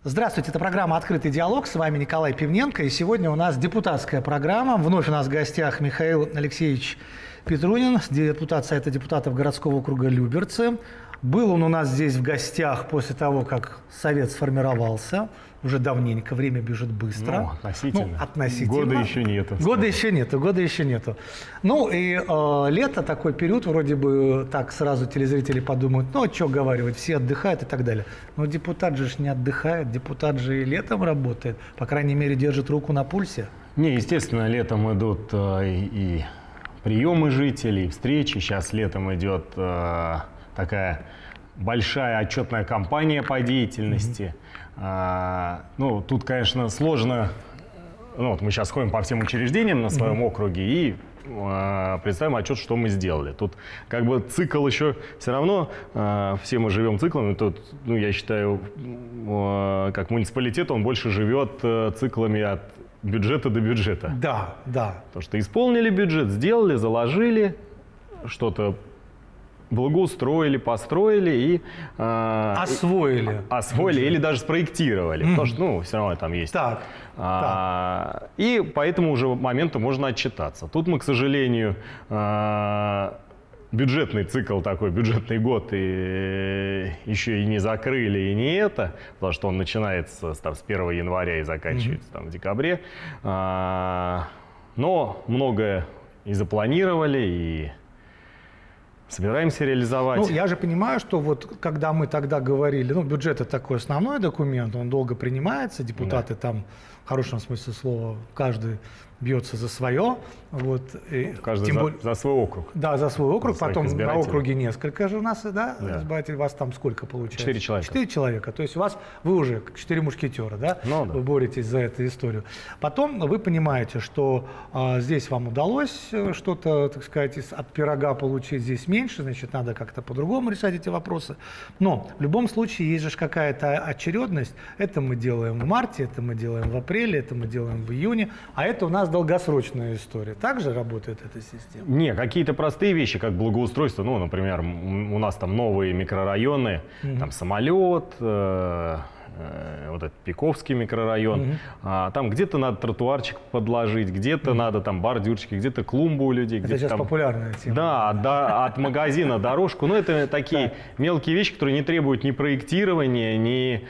Здравствуйте, это программа «Открытый диалог». С вами Николай Пивненко. И сегодня у нас депутатская программа. Вновь у нас в гостях Михаил Алексеевич Петрунин, депутат Совета депутатов городского округа Люберцы. Был он у нас здесь в гостях после того, как Совет сформировался. Уже давненько, время бежит быстро. Ну, относительно. Относительно. Года еще нету. Года еще нету. Ну и лето, такой период, вроде бы так сразу телезрители подумают, ну, что говорить, все отдыхают и так далее. Но депутат же не отдыхает, депутат же и летом работает, по крайней мере, держит руку на пульсе. Не, естественно, летом идут и приемы жителей, и встречи. Сейчас летом идет такая большая отчетная кампания по деятельности. Ну, тут, конечно, сложно. Ну, вот мы сейчас ходим по всем учреждениям на своем округе и представим отчет, что мы сделали. Тут как бы цикл еще все равно, все мы живем циклами. Тут, ну, я считаю, как муниципалитет, он больше живет циклами от бюджета до бюджета. Да, да. Потому что исполнили бюджет, сделали, заложили, что-то благоустроили, построили и освоили или даже спроектировали, потому что, ну, все равно там есть. Так. И по этому уже моменту можно отчитаться. Тут мы, к сожалению, бюджетный цикл такой, бюджетный год и еще и не закрыли, и не это, потому что он начинается там, с 1 января и заканчивается там, в декабре. Но многое и запланировали, и собираемся реализовать. Ну, я же понимаю, что вот когда мы тогда говорили, ну, бюджет – это такой основной документ, он долго принимается, депутаты там, в хорошем смысле слова, каждый бьется за свое. Вот, каждый за свой округ. Да, за свой округ. Потом на округе несколько же у нас, да, избирателей. Вас там сколько получается? 4 человека. 4 человека. То есть вы уже 4 мушкетера, да? Ну, да. Вы боретесь за эту историю. Потом вы понимаете, что здесь вам удалось что-то, так сказать, от пирога получить, здесь меньше, значит, надо как-то по-другому решать эти вопросы. Но в любом случае есть же какая-то очередность. Это мы делаем в марте, это мы делаем в апреле, это мы делаем в июне, а это у нас долгосрочная история. Так же работает эта система? Не, какие-то простые вещи, как благоустройство. Ну, например, у нас там новые микрорайоны, там Самолет, вот этот Пиковский микрорайон. Там где-то надо тротуарчик подложить, где-то надо там бордюрчики, где-то клумбу у людей. Это сейчас там популярная тема. Да, от магазина дорожку. Ну, это такие мелкие вещи, которые не требуют ни проектирования, ни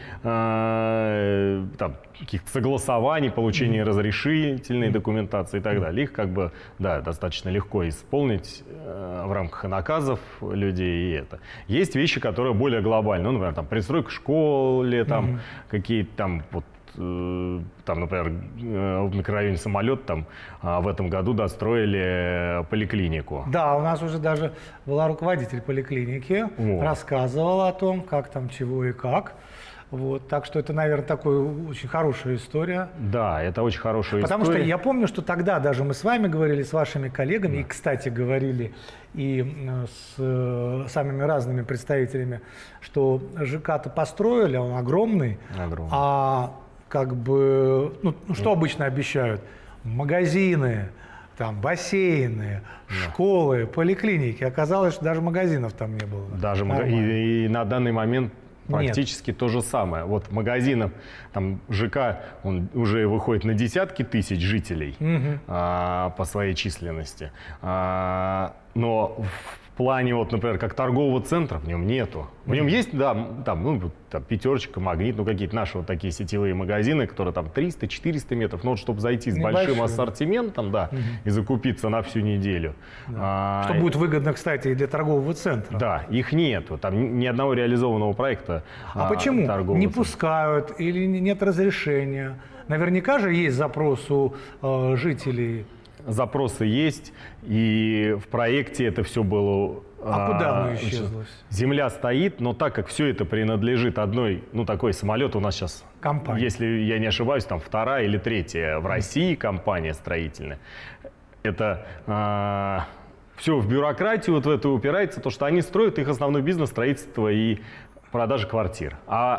каких-то согласований, получения разрешительной документации и так далее. Их как бы, да, достаточно легко исполнить в рамках наказов людей и это. Есть вещи, которые более глобальные. Ну, например, там пристройка школы, там какие-то там вот там, например, в микрорайоне Самолет там в этом году достроили поликлинику. Да, у нас уже даже была руководитель поликлиники, рассказывала о том, как там, чего и как. Вот, так что это, наверное, такая очень хорошая история. Да, это очень хорошая история. Потому что я помню, что тогда даже мы с вами говорили, с вашими коллегами, и, кстати, говорили и с самыми разными представителями, что ЖК-то построили, он огромный. А как бы, ну, что обычно обещают? Магазины, там, бассейны, школы, поликлиники. Оказалось, что даже магазинов там не было. Даже и на данный момент практически то же самое. Вот магазинов, там ЖК, он уже выходит на десятки тысяч жителей по своей численности. Но в плане, вот, например, как торгового центра в нем нету. В нем есть, да, там Пятерочка, Магнит, ну какие-то наши вот такие сетевые магазины, которые там 300-400 метров. Но вот, чтобы зайти с большим ассортиментом, да, и закупиться на всю неделю. Да. Что будет выгодно, кстати, и для торгового центра. Да, их нету. Там ни одного реализованного проекта. А почему? Не пускают или нет разрешения? Наверняка же есть запрос у жителей. Запросы есть, и в проекте это все было. А куда оно исчезло? Земля стоит, но так как все это принадлежит одной, ну такой самолет у нас сейчас, компания, если я не ошибаюсь, там 2-я или 3-я в России компания строительная. Это все в бюрократию вот в это упирается, то что они строят, их основной бизнес — строительство и продажа квартир. А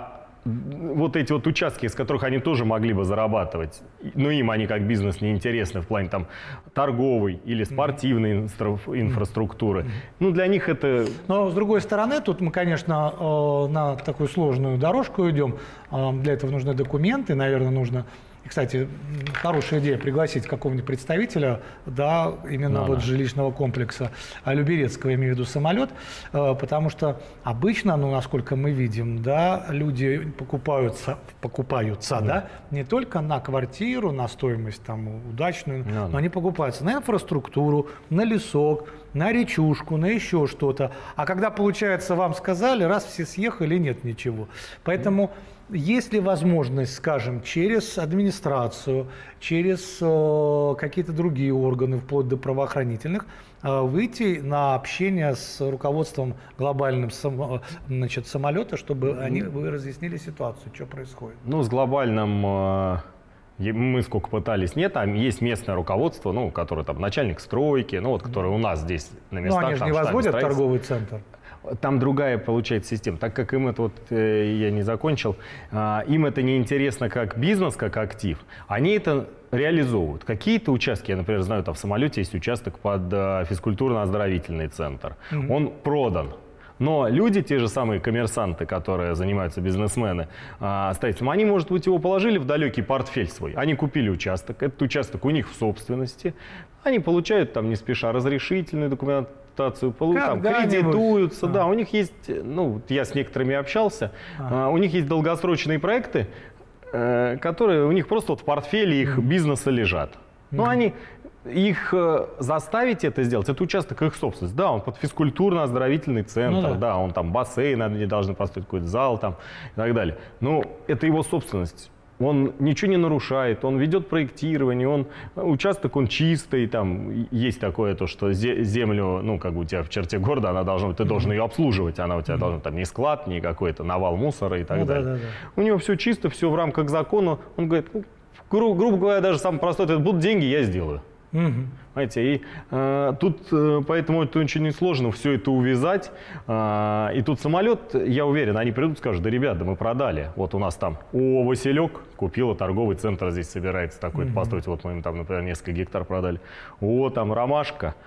вот эти вот участки, с которых они тоже могли бы зарабатывать, но им они как бизнес не интересны в плане там торговой или спортивной инфраструктуры. Ну, для них это... Но, с другой стороны, тут мы, конечно, на такую сложную дорожку идем. Для этого нужны документы, наверное, нужно... И, кстати, хорошая идея пригласить какого-нибудь представителя, да, именно вот жилищного комплекса Люберецкого, имею в виду самолет, потому что обычно, ну, насколько мы видим, да, люди покупаются, да, не только на квартиру, на стоимость там удачную, но они покупаются на инфраструктуру, на лесок, на речушку, на еще что-то. А когда, получается, вам сказали, раз все съехали, нет ничего. Поэтому... Есть ли возможность, скажем, через администрацию, через какие-то другие органы, вплоть до правоохранительных, выйти на общение с руководством глобальным самолета, чтобы вы разъяснили ситуацию, что происходит? Ну, с глобальным... Мы сколько пытались, нет, там есть местное руководство, ну, которое там начальник стройки, ну, вот, который у нас здесь на местах. Но они же не возводят торговый центр. Там другая получается система. Так как им это, вот я не закончил, им это не интересно как бизнес, как актив, они это реализовывают. Какие-то участки, я, например, знаю, там в самолете есть участок под физкультурно-оздоровительный центр. Он продан. Но люди, те же самые коммерсанты, которые занимаются бизнесмены, строительством, они, может быть, его положили в далекий портфель свой. Они купили участок, этот участок у них в собственности. Они получают там не спеша разрешительную документацию, там, кредитуются. Да, у них есть, ну, я с некоторыми общался, у них есть долгосрочные проекты, которые у них просто вот в портфеле их бизнеса лежат. Но они... Их заставить это сделать, это участок их собственности. Да, он под физкультурно-оздоровительный центр, да, он там бассейн, они должны построить какой-то зал там и так далее. Но это его собственность. Он ничего не нарушает, он ведет проектирование, участок он чистый, там есть такое то, что землю, ну, как бы у тебя в черте города, она должна быть, ты должен ее обслуживать, она у тебя должна там не склад, не какой-то навал мусора и так далее. У него все чисто, все в рамках закона. Он говорит, ну, грубо говоря, даже самый простой, это будут деньги, я сделаю. Понимаете, и тут поэтому это очень несложно все это увязать. И тут самолет, я уверен, они придут и скажут, да, ребята, мы продали. Вот у нас там Василек купила торговый центр, здесь собирается такой-то построить. Вот мы им там, например, несколько гектар продали. Там Ромашка,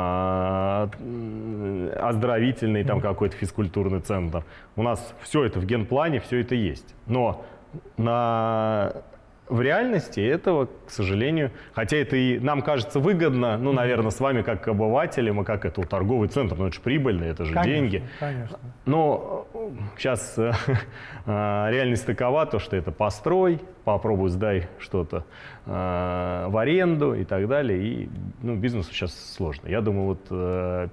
оздоровительный там какой-то физкультурный центр. У нас все это в генплане, все это есть. Но в реальности этого, к сожалению, хотя это и нам кажется выгодно, ну, наверное, с вами как обывателям, и как это торговый центр, ну, это же прибыльно, это же деньги. Конечно. Но сейчас реальность такова, то, что это построй, попробуй сдай что-то в аренду и так далее. И бизнесу сейчас сложно. Я думаю, вот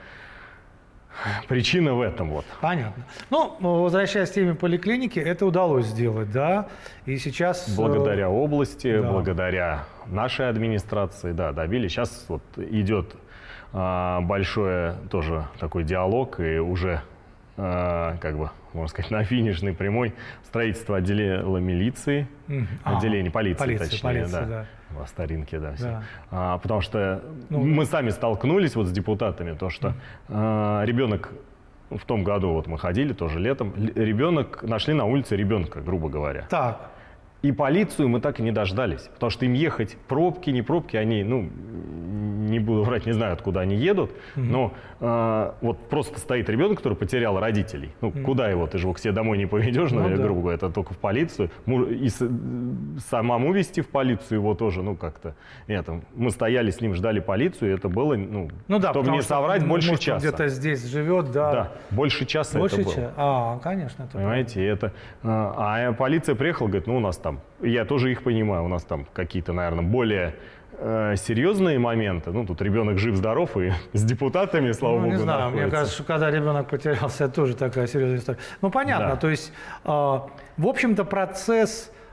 причина в этом вот. Понятно. Ну, возвращаясь к теме поликлиники, это удалось сделать, да? И сейчас... Благодаря области, благодаря нашей администрации, да, добились. Сейчас вот идет большой тоже такой диалог, и уже, как бы, можно сказать, на финишной прямой строительство отделения милиции, отделение полиции, точнее, да. По старинке, да, все. Потому что мы сами столкнулись вот с депутатами, то что ребенок в том году, вот мы ходили тоже летом, нашли на улице ребенка, грубо говоря. Так. И полицию мы так и не дождались, потому что им ехать пробки, не пробки, они, не буду врать, не знаю, откуда они едут, но вот просто стоит ребенок, который потерял родителей. Куда его, ты же его к себе домой не поведешь, грубо говоря, это только в полицию. И самому везти в полицию его тоже, как-то, мы стояли с ним, ждали полицию, и это было, чтобы не соврать, больше часа. Где-то здесь живет, да. Да, больше часа это было. Конечно. Это понимаете, это... А полиция приехала, говорит, у нас там, я тоже их понимаю, у нас там какие-то, наверное, более серьезные моменты. Тут ребенок жив-здоров и с депутатами, слава богу, не знаю, находится. мне кажется, что когда ребенок потерялся, это тоже такая серьезная история. Понятно, да. То есть, в общем-то, процесс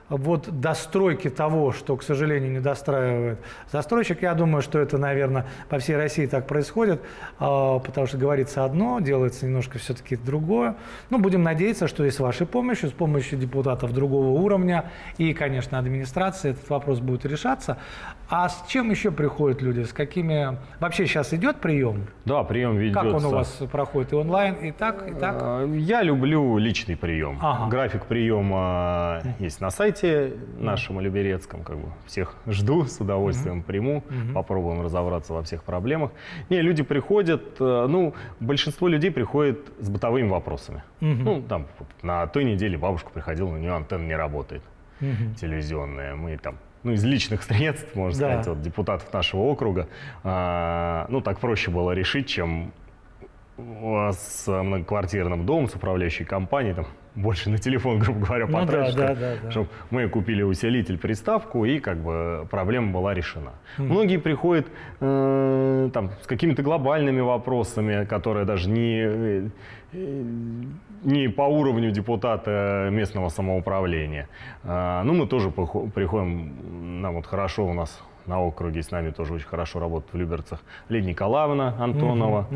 вот достройки того, что, к сожалению, не достраивает застройщик. Я думаю, что это, наверное, по всей России так происходит, потому что говорится одно, делается немножко все-таки другое. Ну, будем надеяться, что и с вашей помощью, с помощью депутатов другого уровня и, конечно, администрации этот вопрос будет решаться. А с чем еще приходят люди? С какими... Вообще сейчас идет прием? Да, прием ведется. Как он у вас проходит? И онлайн, и так, и так? Я люблю личный прием. Ага. График приема есть на сайте нашем Люберецком. Как бы всех жду, с удовольствием приму, попробуем разобраться во всех проблемах. Не, люди приходят, ну, большинство людей приходит с бытовыми вопросами. Ну, там, на той неделе бабушка приходила, у нее антенна не работает, телевизионная. Мы там, ну, из личных средств, можно сказать, вот, депутатов нашего округа, ну, так проще было решить, чем с многоквартирным домом, с управляющей компанией, там, больше на телефон, грубо говоря, потратишь, чтобы мы купили усилитель, приставку, и как бы проблема была решена. Многие приходят там, с какими-то глобальными вопросами, которые даже не по уровню депутата местного самоуправления. Ну, мы тоже приходим, нам вот хорошо у нас на округе, с нами тоже очень хорошо работает в Люберцах Лидия Николаевна Антонова.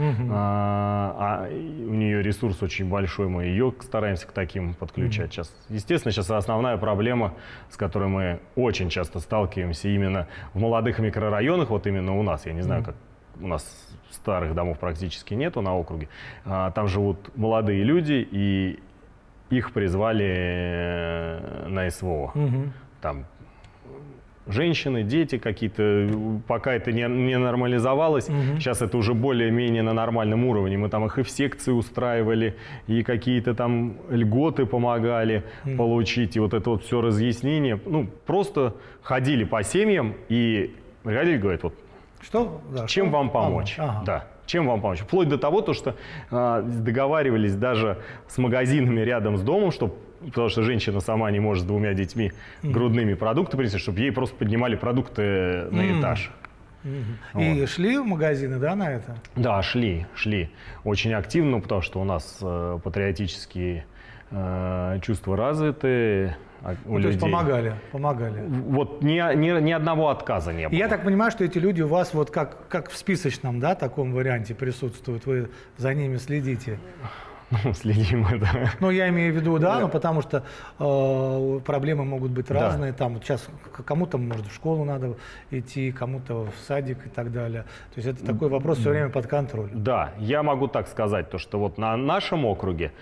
У нее ресурс очень большой, мы ее стараемся к таким подключать. Сейчас, естественно, сейчас основная проблема, с которой мы очень часто сталкиваемся именно в молодых микрорайонах, вот именно у нас, я не знаю, как у нас старых домов практически нету на округе, там живут молодые люди, и их призвали на СВО. Там женщины, дети какие-то, пока это не нормализовалось, сейчас это уже более-менее на нормальном уровне. Мы там их и в секции устраивали, и какие-то там льготы помогали получить, и вот это вот все разъяснение. Ну, просто ходили по семьям и приходили, говорят, вот, что? Да, чем что? вам помочь? Да. Чем вам помочь? Вплоть до того, что договаривались даже с магазинами рядом с домом, потому что женщина сама не может с 2 детьми грудными продукты принести, чтобы ей просто поднимали продукты на этаж. И шли в магазины, да, на это? Да, шли очень активно, потому что у нас патриотические чувства развиты. То есть помогали. Вот ни одного отказа не было. Я так понимаю, что эти люди у вас вот как в списочном, да, таком варианте присутствуют, вы за ними следите. Ну, следим, да. Ну, я имею в виду, да, ну, потому что проблемы могут быть разные. Там вот сейчас кому-то, может, в школу надо идти, кому-то в садик и так далее. То есть это такой вопрос все время под контролем. Да, я могу так сказать, то, что вот на нашем округе,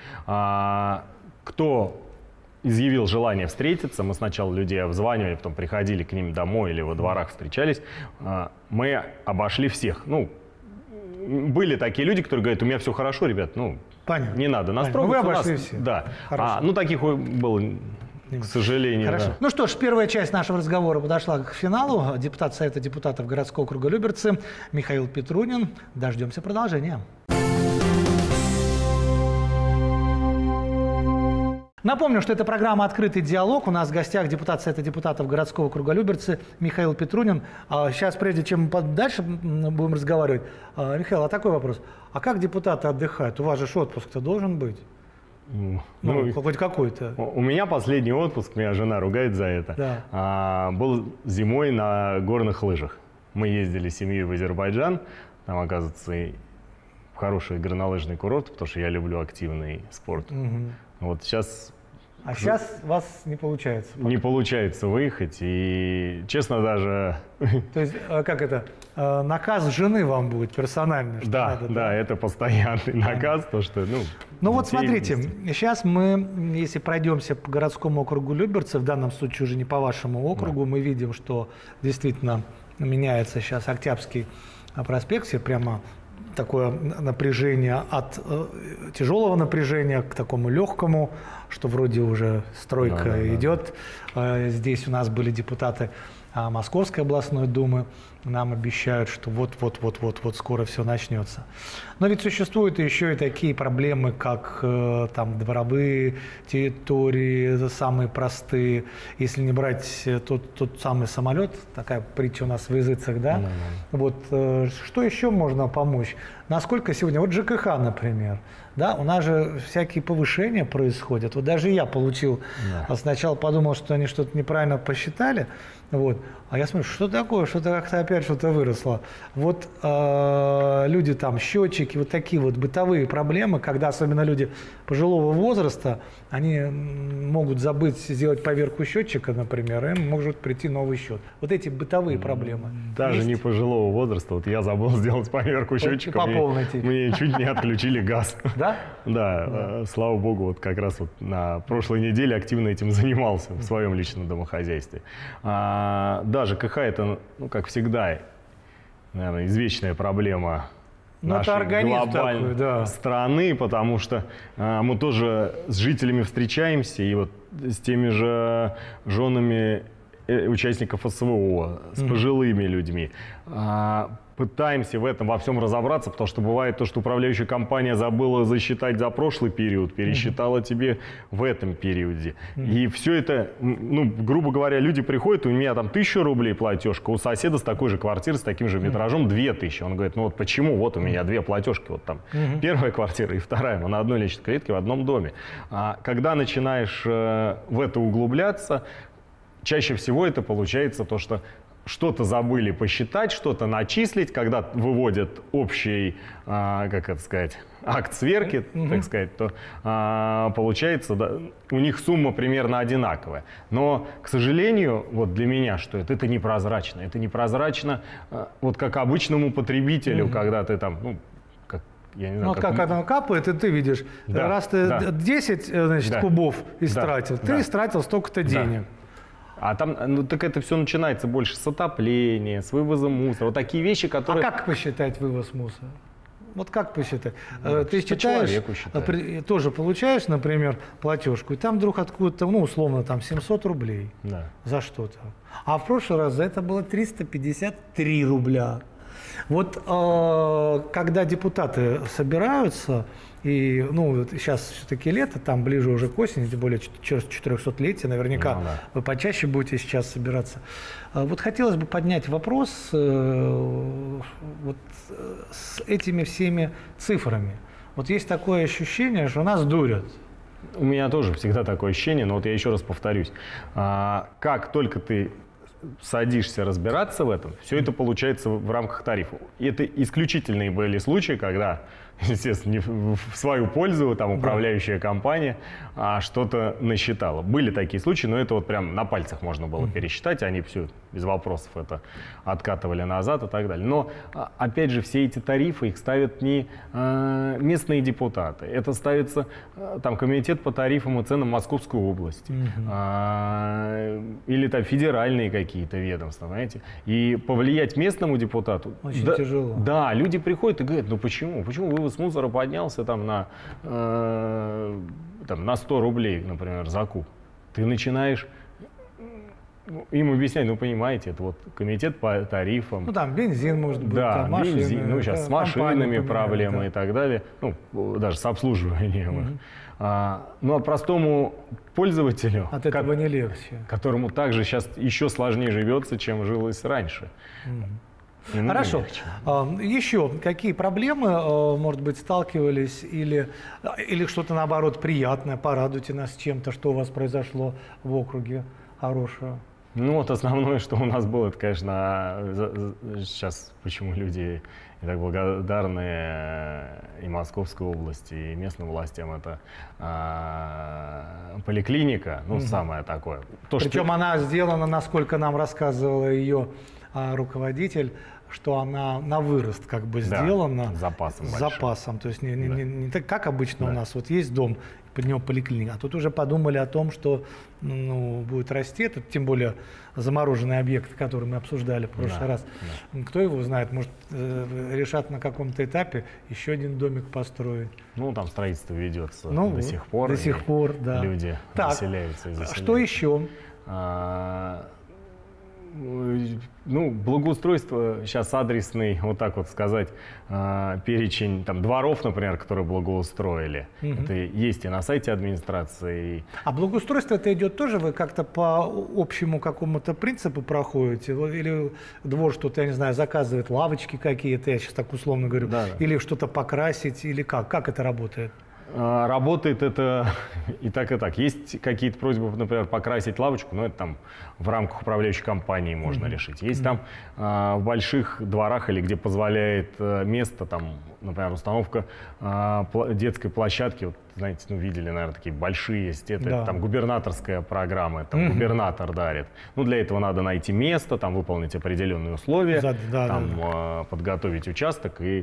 кто изъявил желание встретиться, мы сначала людей обзванивали, потом приходили к ним домой или во дворах встречались, мы обошли всех. Ну, были такие люди, которые говорят, у меня все хорошо, ребят, ну, понятно. Не надо нас трогать. Вы обошли все. Да. Ну, таких было, к сожалению. Хорошо. Да. Ну что ж, первая часть нашего разговора подошла к финалу. Депутат Совета депутатов городского округа Люберцы Михаил Петрунин. Дождемся продолжения. Напомню, что это программа «Открытый диалог». У нас в гостях депутат Совета депутатов городского округа Люберцы Михаил Петрунин. Сейчас, прежде чем дальше будем разговаривать, Михаил, а такой вопрос. А как депутаты отдыхают? У вас же отпуск-то должен быть? Ну, хоть какой-то. У меня последний отпуск, меня жена ругает за это, был зимой на горных лыжах. Мы ездили с семьей в Азербайджан. Там, оказывается, хороший горнолыжный курорт, потому что я люблю активный спорт. Вот сейчас... А сейчас у вас не получается? Не получается выехать, и честно даже... То есть, как это, наказ жены вам будет персональный? Да, да, это постоянный наказ, то что, ну вот смотрите, сейчас мы, если пройдемся по городскому округу Люберцы, в данном случае уже не по вашему округу, мы видим, что действительно меняется сейчас Октябрьский проспект, все прямо... такое напряжение от тяжелого напряжения к такому легкому, что вроде уже стройка идет. Здесь у нас были депутаты Московской областной думы, нам обещают, что вот скоро все начнется. Но ведь существуют еще и такие проблемы, как там дворовые территории, самые простые. Если не брать тот самый самолет, такая притча у нас в языцах, да? Вот что еще можно помочь? насколько сегодня, вот ЖКХ, например, да, у нас же всякие повышения происходят. Вот даже я получил, сначала подумал, что они что-то неправильно посчитали, вот, а я смотрю, что такое, что-то как-то опять что-то выросло. Вот люди там, счетчики, вот такие вот бытовые проблемы, когда особенно люди пожилого возраста, они могут забыть сделать поверку счетчика, например, и им может прийти новый счет. Вот эти бытовые проблемы. Даже есть? не пожилого возраста. Вот я забыл сделать поверку счетчика. Мне чуть не отключили газ. Да? Да, слава богу, вот как раз вот на прошлой неделе активно этим занимался в своем личном домохозяйстве. Да, ЖКХ это, ну, как всегда, наверное, извечная проблема нашей глобальной страны, потому что мы тоже с жителями встречаемся, и вот с теми же женами участников СВО, с пожилыми людьми. Пытаемся в этом во всем разобраться, потому что бывает то, что управляющая компания забыла засчитать за прошлый период, пересчитала тебе в этом периоде. И все это, ну, грубо говоря, люди приходят, у меня там 1000 рублей платежка, у соседа с такой же квартиры, с таким же метражом 2000. Он говорит, ну вот почему, вот у меня 2 платежки, вот там первая квартира и вторая, мы на одной личной клетке в одном доме. Когда начинаешь в это углубляться, чаще всего это получается то, что что-то забыли посчитать, что-то начислить, когда выводят общий, как это сказать, акт сверки, так сказать, то получается, да, у них сумма примерно одинаковая. Но, к сожалению, вот для меня что это непрозрачно. Это непрозрачно вот как обычному потребителю, когда ты там, ну, я не знаю, ну, как оно капает, и ты видишь, раз ты 10 значит, кубов истратил, ты истратил столько-то денег. А там, ну так это все начинается больше с отопления, с вывоза мусора. Вот такие вещи, которые... А как посчитать вывоз мусора? Вот как посчитать? Ты считаешь, тоже получаешь, например, платежку, и там вдруг откуда-то, ну, условно, там 700 рублей за что-то. А в прошлый раз за это было 353 рубля. Вот когда депутаты собираются, и, ну, сейчас все-таки лето, там ближе уже к осени, тем более 400-летие, наверняка вы почаще будете сейчас собираться. Вот хотелось бы поднять вопрос вот с этими всеми цифрами. Вот есть такое ощущение, что нас дурят. У меня тоже всегда такое ощущение, но вот я еще раз повторюсь. Как только ты садишься разбираться в этом, все это получается в рамках тарифа. И это исключительные были случаи, когда, естественно, не в свою пользу там управляющая компания что-то насчитала. Были такие случаи, но это вот прям на пальцах можно было пересчитать, они все без вопросов это откатывали назад и так далее. Но, опять же, все эти тарифы, их ставят не местные депутаты, это ставится там комитет по тарифам и ценам Московской области, или там федеральные какие-то ведомства, знаете. И повлиять местному депутату... Очень тяжело. Да, люди приходят и говорят, ну почему? Почему вывоз мусора поднялся там на 100 рублей, например, за куб? Ты начинаешь им объяснять, ну понимаете, это вот комитет по тарифам. Ну там бензин может быть, да, там машины, бензин, ну сейчас с машинами проблемы и так далее, ну даже с обслуживанием. Ну а простому пользователю, от этого не легче, которому также сейчас еще сложнее живется, чем жилось раньше. Хорошо. Еще какие проблемы, может быть, сталкивались или что-то, наоборот, приятное? Порадуйте нас чем-то, что у вас произошло в округе хорошего. Ну вот основное, что у нас было, это, конечно, сейчас почему люди и так благодарны и Московской области, и местным властям, это поликлиника, ну самое такое. Причем она сделана, насколько нам рассказывала ее руководитель, что она на вырост как бы сделана. С запасом. С запасом. То есть не так, как обычно у нас. Вот есть дом, под него поликлиника. А тут уже подумали о том, что будет расти. Это тем более замороженный объект, который мы обсуждали в прошлый раз. Кто его знает, может решат на каком-то этапе еще один домик построить. Ну, там строительство ведется до сих пор. До сих пор, да. Люди заселяются и заселяются. Что еще? Ну, благоустройство, сейчас адресный, вот так вот сказать, перечень там, дворов, например, которые благоустроили. Это есть и на сайте администрации. А благоустройство это идет тоже, вы как-то по общему какому-то принципу проходите? Или двор что-то, я не знаю, заказывает, лавочки какие-то, я сейчас так условно говорю, Да. или что-то покрасить, или как? Как это работает? Работает это и так, и так. Есть какие-то просьбы, например, покрасить лавочку, но это там в рамках управляющей компании можно решить. Есть там в больших дворах или где позволяет место, там, например, установка детской площадки. Вот, знаете, ну, видели, наверное, такие большие есть. Это там губернаторская программа, там губернатор дарит. Ну, для этого надо найти место, там выполнить определенные условия, подготовить участок и...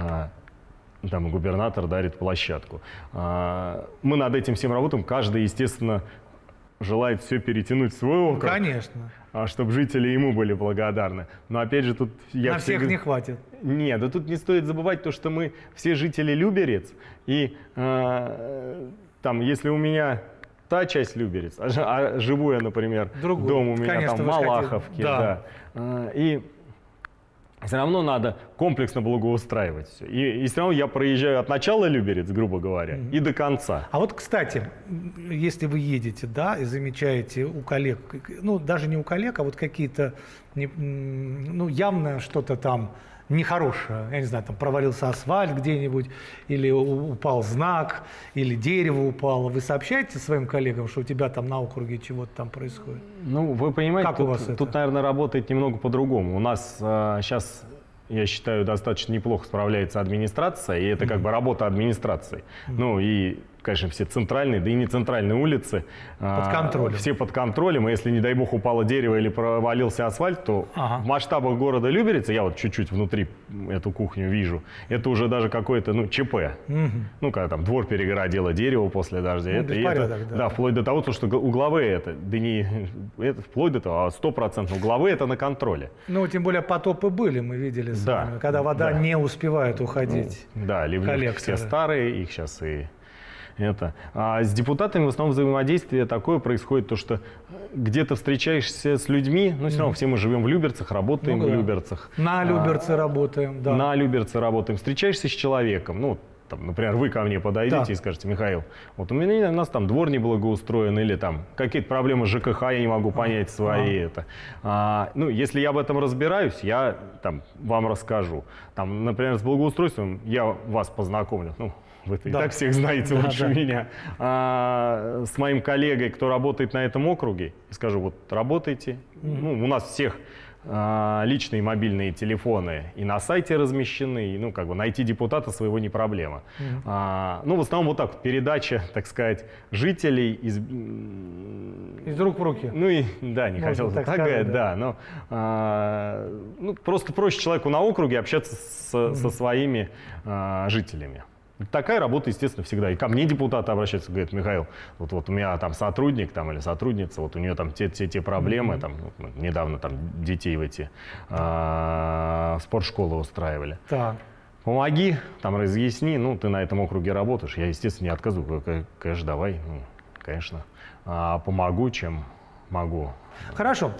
там губернатор дарит площадку. Мы над этим всем работаем. Каждый, естественно, желает все перетянуть в свой округ. Конечно. Чтобы жители ему были благодарны. Но опять же тут... На всех не хватит. Нет, да тут не стоит забывать то, что мы все жители Люберец. И там, если у меня та часть Люберец, а живу я, например, дом у меня там в Малаховке. Да. И все равно надо комплексно благоустраивать все. И все равно я проезжаю от начала Люберец, грубо говоря, и до конца. А вот, кстати, если вы едете, да, и замечаете у коллег, ну, даже не у коллег, а вот какие-то, ну, явно что-то там нехорошее, я не знаю, там провалился асфальт где-нибудь, или упал знак, или дерево упало, вы сообщаете своим коллегам, что у тебя там на округе чего-то там происходит? Ну, вы понимаете, как у вас тут, наверное, работает немного по-другому. У нас сейчас, я считаю, достаточно неплохо справляется администрация, и это как бы работа администрации. Ну, и, конечно, все центральные, да и не центральные улицы. Под контролем. Все под контролем, и если, не дай бог, упало дерево или провалился асфальт, то в масштабах города Люберец, я вот чуть-чуть внутри эту кухню вижу, это уже даже какое-то, ну, ЧП. Ну, когда там двор перегородило дерево после дождя. Ну, беспорядок, да, вплоть до того, что угловые это, да не это, вплоть до того, а 100% угловые это на контроле. Ну, тем более потопы были, мы видели с вами, когда вода не успевает уходить. Ну, да, ливневки все старые, их сейчас и... Это. А с депутатами в основном взаимодействие такое происходит, то что где-то встречаешься с людьми, но все равно все мы живем в Люберцах, работаем в Люберцах. На Люберце работаем, да. На Люберце работаем. Встречаешься с человеком, ну, там, например, вы ко мне подойдете и скажете: Михаил, вот у нас там двор не благоустроен, или там какие-то проблемы с ЖКХ, я не могу понять свои. Ну, если я в этом разбираюсь, я там вам расскажу. Там, например, с благоустройством я вас познакомлю. Ну, вы и так всех знаете лучше меня. С моим коллегой, кто работает на этом округе, скажу: вот работайте. Ну, у нас всех личные мобильные телефоны и на сайте размещены, и, ну, как бы найти депутата своего не проблема. Ну, в основном вот так, передача, так сказать, жителей из рук в руки. Ну, и, да, не хотел так сказать, да, но ну, просто проще человеку на округе общаться со своими жителями. Такая работа, естественно, всегда. И ко мне депутаты обращаются, говорят: Михаил, вот у меня там сотрудник там, или сотрудница, вот у нее там те проблемы, там, недавно там детей в эти спортшколы устраивали. Так. Помоги, там разъясни, ну, ты на этом округе работаешь. Я, естественно, не отказываю, конечно, давай, ну, конечно, помогу, чем могу. Хорошо.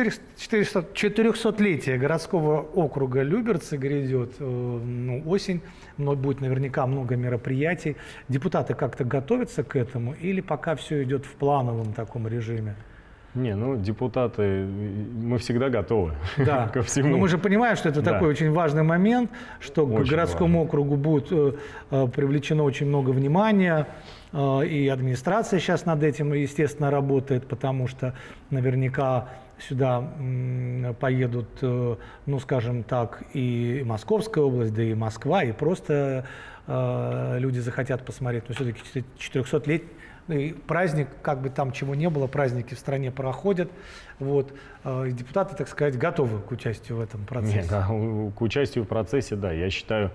400-летие городского округа Люберцы грядет, ну, осень, будет наверняка много мероприятий. Депутаты как-то готовятся к этому или пока все идет в плановом таком режиме? Не, ну, депутаты, мы всегда готовы ко всему. Но мы же понимаем, что это такой очень важный момент, что к городскому округу будет привлечено очень много внимания, и администрация сейчас над этим, естественно, работает, потому что наверняка сюда поедут, ну, скажем так, и Московская область, да и Москва, и просто люди захотят посмотреть. Но все-таки 400-летний праздник, как бы там чего не было, праздники в стране проходят. Вот. Депутаты, так сказать, готовы к участию в этом процессе. Нет, да, к участию в процессе, да. Я считаю,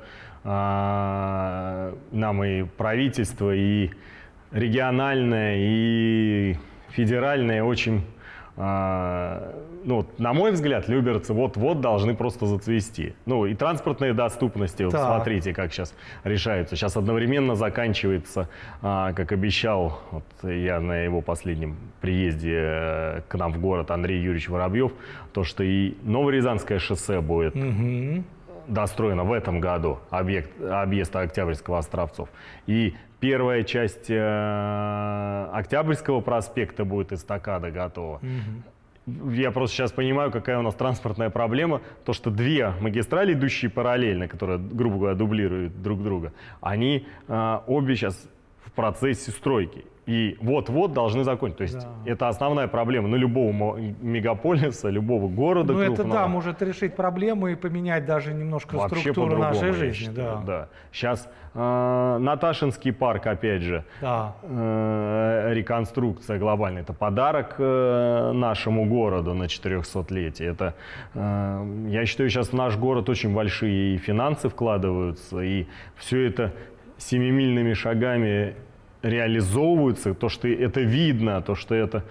нам и правительство, и региональное, и федеральное очень ну, на мой взгляд, люберцы вот-вот должны просто зацвести. Ну, и транспортные доступности, вот смотрите, как сейчас решаются. Сейчас одновременно заканчивается, как обещал вот я на его последнем приезде к нам в город Андрей Юрьевич Воробьев, то, что и Новорязанское шоссе будет достроено в этом году, объезд Октябрьского Островцов. И первая часть Октябрьского проспекта будет эстакада готова. Я просто сейчас понимаю, какая у нас транспортная проблема. То, что две магистрали, идущие параллельно, которые, грубо говоря, дублируют друг друга, они обе сейчас в процессе стройки. И вот-вот должны закончить. То есть это основная проблема любого мегаполиса, любого города крупного. Это да, может решить проблему и поменять даже немножко вообще структуру нашей жизни. Считаю, да. Сейчас Наташинский парк, опять же, реконструкция глобальная. Это подарок нашему городу на 400-летие. Это, я считаю, сейчас в наш город очень большие финансы вкладываются, и все это семимильными шагами реализовываются, то, что это видно, то, что это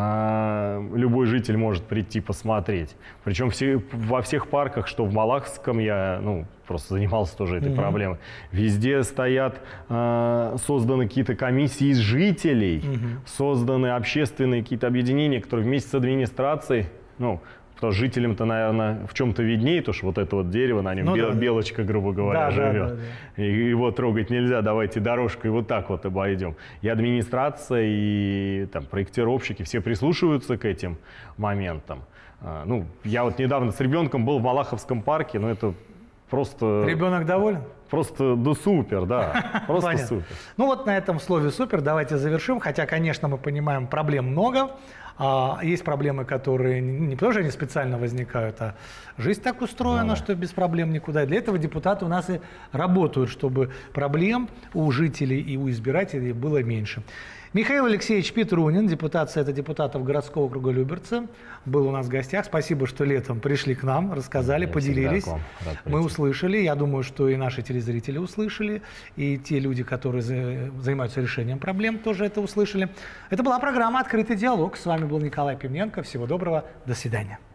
любой житель может прийти посмотреть. Причем во всех парках, что в Малаховском, я просто занимался тоже этой проблемой, везде стоят, созданы какие-то комиссии из жителей, созданы общественные какие-то объединения, которые вместе с администрацией, потому что жителям-то, наверное, в чем-то виднее, то, что вот это вот дерево, на нем белочка, грубо говоря, живет. И его трогать нельзя, давайте дорожкой вот так вот обойдем. И администрация, и там проектировщики, все прислушиваются к этим моментам. Я вот недавно с ребенком был в Малаховском парке, это просто... Ребенок доволен? Просто супер, да. Просто супер. На этом слове супер давайте завершим. Хотя, конечно, мы понимаем, проблем много. Есть проблемы, которые не потому, что они специально возникают, а жизнь так устроена, что без проблем никуда. И для этого депутаты у нас и работают, чтобы проблем у жителей и у избирателей было меньше. Михаил Алексеевич Петрунин, депутат Совета депутатов городского округа Люберцы, был у нас в гостях. Спасибо, что летом пришли к нам, рассказали, поделились. Мы услышали, я думаю, что и наши телезрители услышали, и те люди, которые занимаются решением проблем, тоже это услышали. Это была программа «Открытый диалог». С вами был Николай Пивненко. Всего доброго, до свидания.